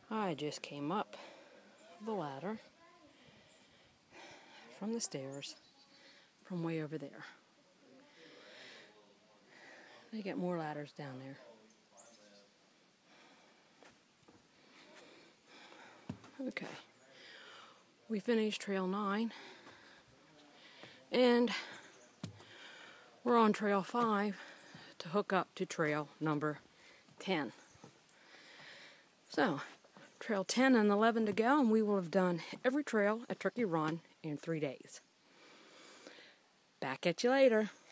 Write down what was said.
I just came up the ladder from the stairs from way over there. They get more ladders down there. Okay, we finished Trail 9 and we're on Trail 5 to hook up to Trail number 10. So, Trail 10 and 11 to go, and we will have done every trail at Turkey Run in 3 days. Back at you later.